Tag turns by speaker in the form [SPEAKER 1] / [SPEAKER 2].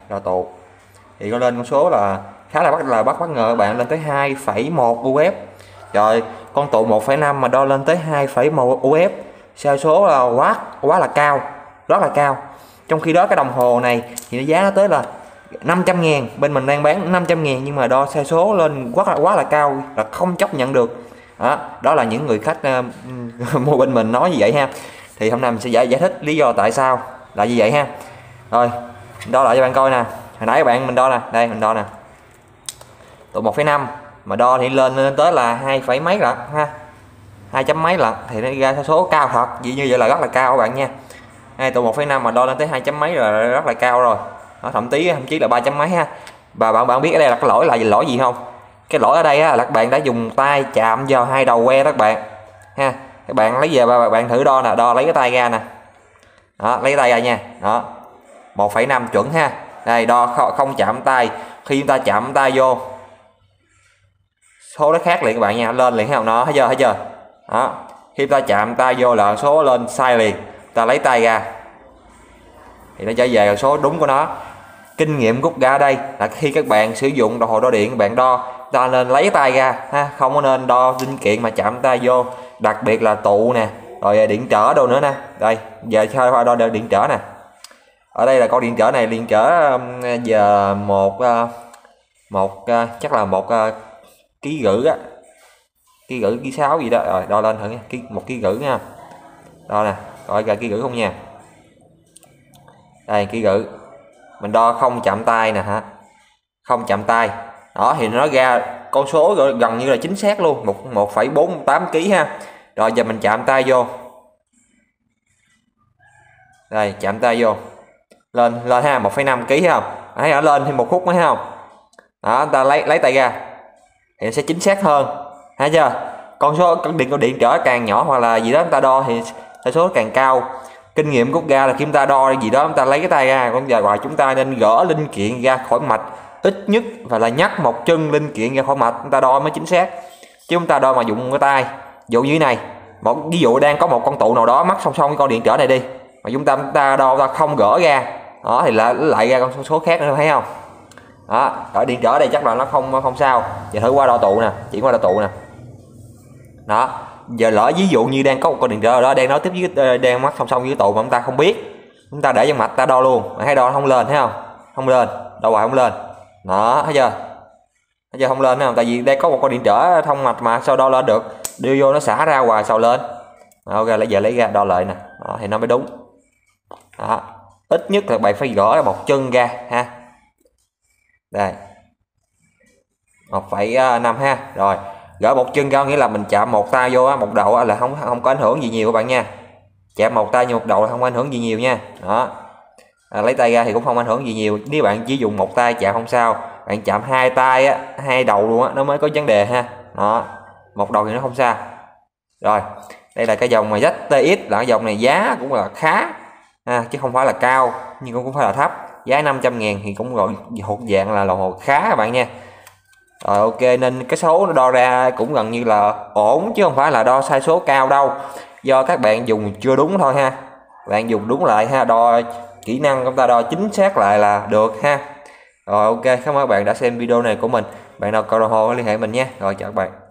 [SPEAKER 1] đo tụ thì có lên con số là khá là bất ngờ các bạn, lên tới 2,1 UF. Rồi con tụ 1,5 mà đo lên tới 2,1 UF, sai số là quá là cao, rất là cao. Trong khi đó cái đồng hồ này thì nó giá nó tới là 500.000, bên mình đang bán 500.000 nhưng mà đo sai số lên quá là cao, là không chấp nhận được. Đó là những người khách mua bên mình nói như vậy ha. Thì hôm nay mình sẽ giải thích lý do tại sao là như vậy ha. Rồi đo lại cho bạn coi nè, hồi nãy bạn mình đo nè, đây mình đo nè, tụ 1,5 mà đo thì lên tới là 2 phẩy mấy lận ha, 2 chấm mấy lận, thì nó ra số cao thật, như vậy là rất là cao các bạn nha. Tụ 1,5 mà đo lên tới 2 chấm mấy là rất là cao rồi. Thậm chí là 3 chấm mấy ha. Và bạn biết ở đây là cái lỗi gì không? Cái lỗi ở đây á, là các bạn đã dùng tay chạm vào hai đầu que đó các bạn ha. Các bạn lấy về bạn thử đo nè, đo lấy cái tay ra nè, đó, lấy cái tay ra nha, đó 1,5 chuẩn ha. Đây đo không chạm tay, khi chúng ta chạm tay vô số nó khác liền các bạn nha, lên liền thấy không, nó thấy chưa đó. Khi ta chạm tay vô là số lên sai liền, ta lấy tay ra thì nó trở về là số đúng của nó. Kinh nghiệm rút ra đây là khi các bạn sử dụng đồng hồ đo điện, các bạn đo ta nên lấy tay ra ha, không có nên đo linh kiện mà chạm tay vô, đặc biệt là tụ nè, rồi điện trở đâu nữa nè. Đây giờ chơi đo điện trở nè, ở đây là con điện trở này, điện trở giờ chắc là 1,5 kg á, ký 6 gì đó. Rồi đo lên thử nha, 1,5 kg nha, đo nè, coi ra 1,5 kg không nha. Đây 1,5 kg, mình đo không chạm tay nè hả, không chạm tay đó thì nó ra con số gần như là chính xác luôn, 1,48 kg ha. Rồi giờ mình chạm tay vô, đây chạm tay vô lên ha, 1,5 kg thấy không, thấy ở lên thêm một khúc mới thấy không đó. Ta lấy tay ra thì nó sẽ chính xác hơn, thấy chưa. Con điện trở càng nhỏ hoặc là gì đó chúng ta đo thì sai số càng cao. Kinh nghiệm rút ra là khi chúng ta đo gì đó chúng ta lấy cái tay ra, còn giờ rồi chúng ta nên gỡ linh kiện ra khỏi mạch, ít nhất và là nhắc một chân linh kiện ra khỏi mạch chúng ta đo mới chính xác. Chứ chúng ta đo mà dùng cái tay, dụ như này, ví dụ đang có một con tụ nào đó mắc song song với con điện trở này đi, mà chúng ta đo ta không gỡ ra đó thì lại ra con số khác nữa, thấy không đó. Ở điện trở đây chắc là nó không sao. Giờ thử qua đo tụ nè, chuyển qua đo tụ nè đó. Giờ lỡ ví dụ như đang có một con điện trở đó đang nói tiếp với, đang mắc song song với tụ mà chúng ta không biết, chúng ta để trong mạch ta đo luôn, mà thấy đo không lên, thấy không, không lên, đo hoài không lên đó, thấy chưa không lên, thấy không, tại vì đây có một con điện trở thông mạch mà sao đo lên được, đưa vô nó xả ra hoài sao lên. Ok, giờ lấy ra đo lại nè đó, thì nó mới đúng đó. Ít nhất là bạn phải gỡ một chân ra ha, đây 1,5 ha. Rồi gỡ một chân ra nghĩa là mình chạm một tay vô một đầu là không có ảnh hưởng gì nhiều các bạn nha, chạm một tay như một đầu là không ảnh hưởng gì nhiều nha đó. Lấy tay ra thì cũng không ảnh hưởng gì nhiều, nếu bạn chỉ dùng một tay chạm không sao, bạn chạm hai tay á, hai đầu luôn á nó mới có vấn đề ha đó, một đầu thì nó không sao. Rồi đây là cái dòng mà ZTX, là cái dòng này giá cũng là khá chứ không phải là cao nhưng cũng không phải là thấp, giá 500.000 thì cũng gọi thuộc dạng là đồng hồ khá các bạn nha. Rồi ok, nên cái số nó đo ra cũng gần như là ổn chứ không phải là đo sai số cao đâu, do các bạn dùng chưa đúng thôi ha. Bạn dùng đúng lại ha, đo kỹ năng chúng ta đo chính xác lại là được ha. Rồi ok, cảm ơn các bạn đã xem video này của mình. Bạn nào cần đồng hồ liên hệ mình nha. Rồi chào các bạn.